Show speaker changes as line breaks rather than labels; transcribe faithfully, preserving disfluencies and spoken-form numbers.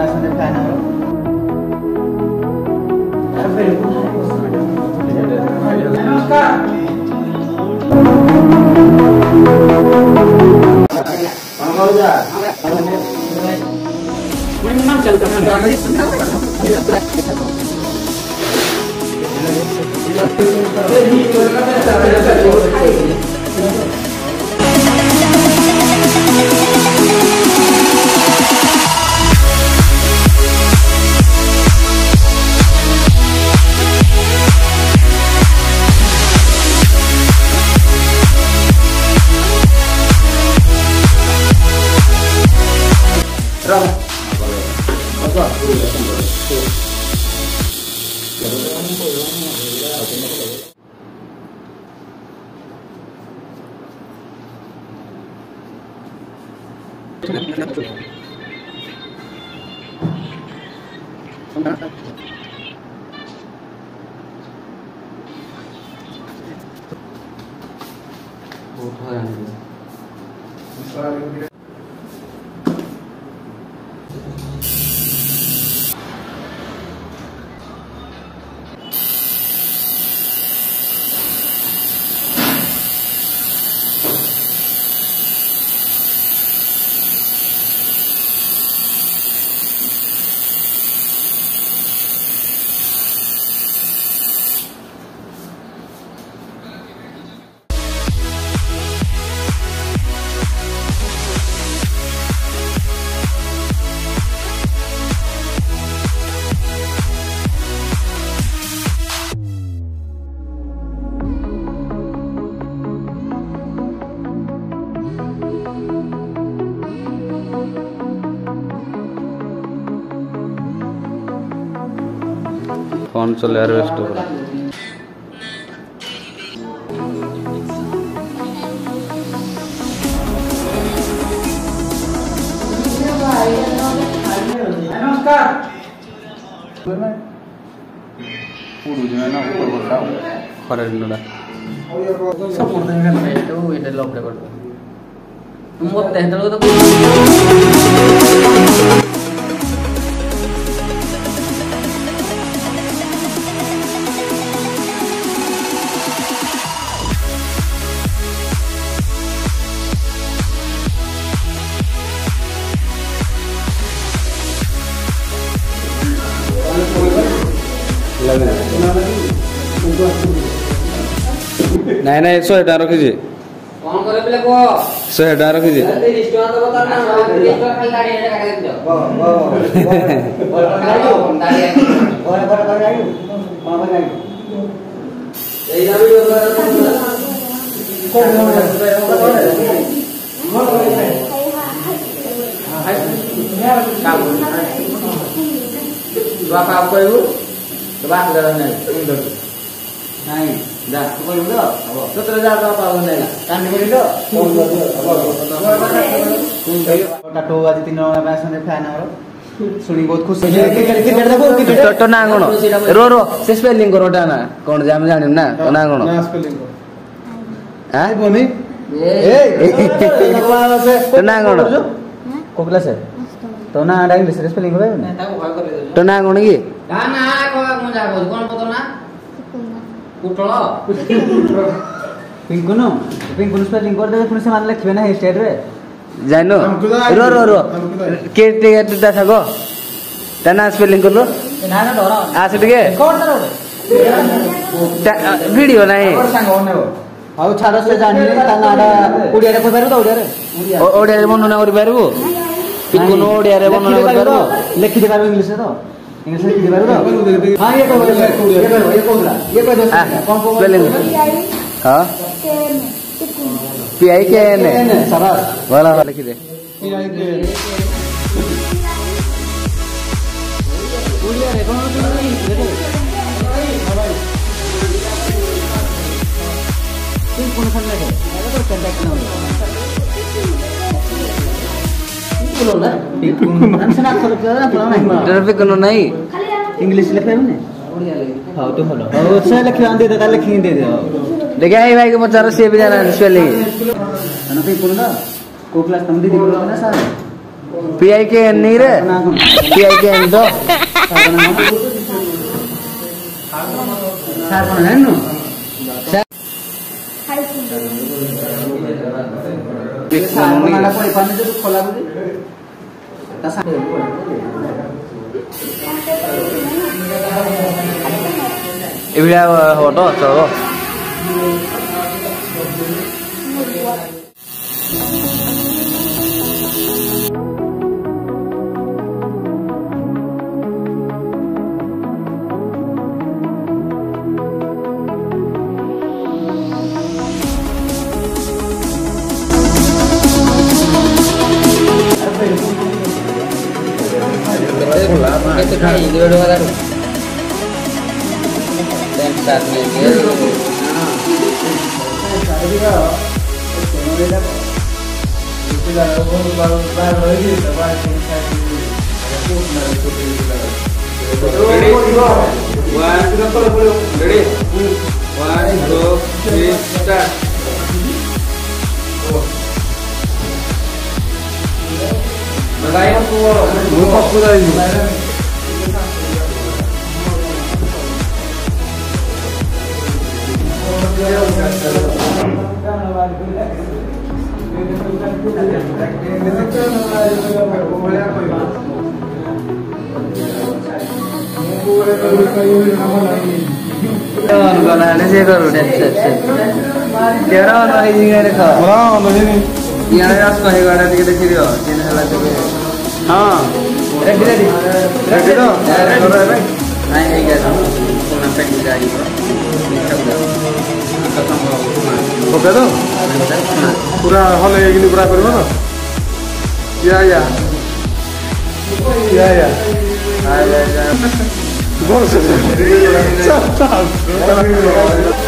पैसे फैन है नमस्कार नाम चलता
फोन चले वेस्ट हो
नमस्कार
खरे ନାଇଁ ନାଇଁ ଶହେ ଟଙ୍କା ରଖିଛି
କଣ करे ପିଲା କହ
ଶହେ ଟଙ୍କା ରଖିଛି
ତିରିଶ ଟଙ୍କା ଦବ ତାର ନା ତିରିଶ ଟଙ୍କା ଖାଲି ଦାଡି ଏଟା କାଟି ଦିଅ ବ ବ ବ ଦାଡି ବଡ ବଡ କରି ଆଇଲୁ କଣ କରି ଆଇଲୁ ଏଇ ଦାବି କୋ ବାପା କହିବୁ ତ ବାପ ଦାଦା ନାହିଁ ନାଇଁ ଯା ତୁ କହିବୁ ତ ହବ ସତରେ ଯା ବାପା ନାଇଁ କାନ୍ଦି କହିଲ
टाटो आज तीन पैसे फैन है सुनी बहुत खुश
क्रिकेट देखो क्रिकेट तो ना कोन रो रो से स्पेलिंग करो ना कोन जाम जानिम ना तो ना कोन
ना स्पेलिंग को
हां
बोनी ए
तो ना कोन
को क्लास है तो ना इंग्लिश स्पेलिंग होबे ना
ତାକୁ ଭୟ କରି ଦଉଛୁ
तो ना कोन की
ତା ନା କହ ମୁଁ ଯା କହୁଛି କଣ ପତ ନା କୁଟଳ
पिंकु नो पिंकु स्पेलिंग कर दे पुनी से मान लिखबे ना हे स्टेट रे
जानो रो रो रो के टिकट दा सगो तना स्पेलिंग कर लो
ना ना डरा
आ से टिके
कोन करो
वीडियो नाही
और संग होने हो आउ छाड़ से जानि ता नाडा उडिया रे कहबारो तो उडिया रे
ओडिया रे वर्णना करि पारबो पिंकु नो ओडिया रे वर्णना करि पारबो
लिखि दे पारबो इंग्लिश रे तो इंग्लिश लिखि दे पारबो हां ये तो ये करो ये कोला ये कह दो कौन को
स्पेलिंग हां पी आई के एन
शाबाश
वाला लिखि दे
पी आई के उडिया रे कौन तो नहीं देखो तुम कौन सा लगे अरे तो कांटेक्ट ना बोलो ना आंसर आप करो ना बोलो नहीं
ट्रैफिक कोनो नहीं
इंग्लिश लिखे ने
ଓଡ଼ିଆ ଲାଗି
हां तो बोलो और से लिखे दे दे लिखि दे दे
देखा है भाई के मचारो से भी जाना स्पेलिंग
ना पे कोन ना को क्लास तुम दीदी बोलो ना sir
P I K N nih re. P I K N to.
Sar kono nanu. Sar kono la koi pani to khola budi. Ta sa.
Ibra hoto to.
Itu kan dua-dua kan. Dan saatnya dia. One, two, three, start. Bagaimana tuh?
Lupa pula ini.
बनाने से करो next section केरा वाला हिंगे रे खा
बोला वाला ini
यार यार उसको है गाड़ा दिखे देखी रहो तीन साल तक
हां
रेडी रेडी
रेडी तो
नहीं नहीं क्या तुम पे गाड़ी
ओके तो पूरा हॉल ये पूरा करबो ना या या या या
आ जा जा
बहुत से